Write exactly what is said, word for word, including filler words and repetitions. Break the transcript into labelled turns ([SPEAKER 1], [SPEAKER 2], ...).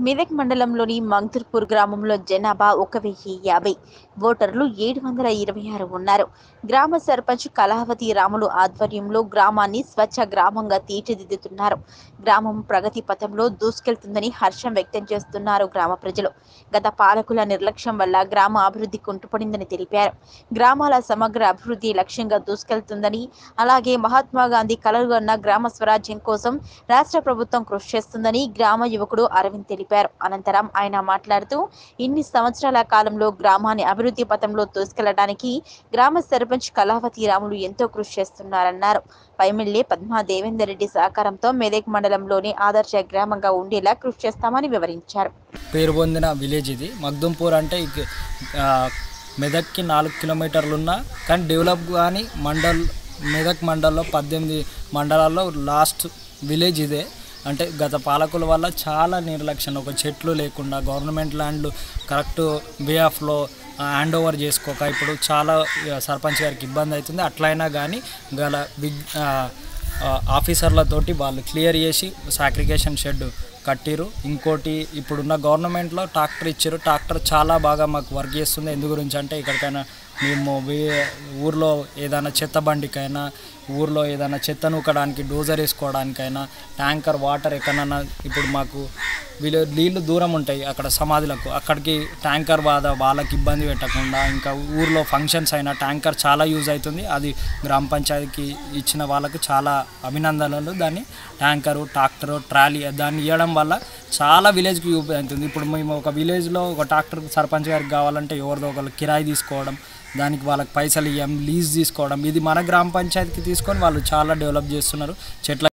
[SPEAKER 1] మెదక్ మండలంలోని మంగతుర్పూర్ గ్రామంలో జనాభా ఒక వెయ్యి యాభై, ఓటర్లు ఏడు వందల ఇరవై ఆరు ఉన్నారు. గ్రామ సర్పంచ్ కళావతి రాములు ఆధ్వర్యంలో గ్రామాన్ని స్వచ్ఛ గ్రామంగా తీర్చిదిద్దుతున్నారు. గ్రామం ప్రగతి పథంలో దూసుకెళ్తుందని హర్షం వ్యక్తం చేస్తున్నారు గ్రామ ప్రజలు. గత పాలకుల నిర్లక్ష్యం వల్ల గ్రామ అభివృద్ధి కుంటుపడిందని తెలిపారు. గ్రామాల సమగ్ర అభివృద్ధి లక్ష్యంగా దూసుకెళ్తుందని, అలాగే మహాత్మా గాంధీ కలలుగన్న గ్రామ స్వరాజ్యం కోసం రాష్ట్ర ప్రభుత్వం కృషి చేస్తుందని గ్రామ యువకుడు అరవింద్ తెలిపారు. అనంతరం ఆయన మాట్లాడుతూ, ఇన్ని సంవత్సరాల కాలంలో గ్రామాన్ని అభివృద్ధి పథంలో దూసుకెళ్లడానికి గ్రామ సర్పంచ్ కళావతి రాములు ఎంతో కృషి చేస్తున్నారన్నారు. ఎమ్మెల్యే పద్మా దేవేందర్ రెడ్డి సహకారంతో మెదక్ మండలంలోని ఆదర్శ గ్రామంగా ఉండేలా కృషి చేస్తామని వివరించారు.
[SPEAKER 2] పేరు పొందిన విలేజ్ ఇది. మగ్దుంపూర్ అంటే మెదక్కి నాలుగు కిలోమీటర్లు ఉన్నా కానీ డెవలప్ కానీ మండల్ మెదక్ మండల్లో పద్దెనిమిది మండలాల్లో లాస్ట్ విలేజ్ ఇదే. అంటే గత పాలకుల వల్ల చాలా నిర్లక్ష్యం, ఒక చెట్లు లేకుండా గవర్నమెంట్ ల్యాండ్లు కరెక్ట్ వే ఆఫ్లో హ్యాండ్ ఓవర్ చేసుకోక ఇప్పుడు చాలా సర్పంచ్ గారికి ఇబ్బంది అవుతుంది. అట్లయినా కానీ గల బిగ్ ఆఫీసర్లతోటి వాళ్ళు క్లియర్ చేసి సాక్రికేషన్ షెడ్ కట్టిరు. ఇంకోటి ఇప్పుడున్న గవర్నమెంట్లో ట్రాక్టర్ ఇచ్చారు. ట్రాక్టర్ చాలా బాగా మాకు వర్క్ చేస్తుంది. ఎందు గురించి అంటే ఇక్కడికైనా మేము ఊర్లో ఏదైనా చెత్త బండికైనా, ఊర్లో ఏదైనా చెత్త నూకడానికి, డోజర్ వేసుకోవడానికైనా, ట్యాంకర్ వాటర్ ఎక్కడన్నా ఇప్పుడు మాకు వీళ్ళు నీళ్ళు దూరం ఉంటాయి అక్కడ సమాధులకు, అక్కడికి ట్యాంకర్ బాధ వాళ్ళకి ఇబ్బంది పెట్టకుండా, ఇంకా ఊర్లో ఫంక్షన్స్ అయినా ట్యాంకర్ చాలా యూజ్ అవుతుంది. అది గ్రామ పంచాయతీకి ఇచ్చిన వాళ్ళకు చాలా అభినందనలు. దాన్ని ట్యాంకరు, ట్రాక్టరు, ట్రాలీ దాన్ని ఇవ్వడం వల్ల చాలా విలేజ్కి యూజ్ అవుతుంది. ఇప్పుడు మేము ఒక విలేజ్లో ఒక ట్రాక్టర్ సర్పంచ్ గారికి కావాలంటే ఎవరిదో ఒకరు కిరాయి తీసుకోవడం, దానికి వాళ్ళకి పైసలు ఇవ్వం, లీజ్ తీసుకోవడం, ఇది మన గ్రామ పంచాయతీకి తీసుకొని వాళ్ళు చాలా డెవలప్ చేస్తున్నారు. చెట్ల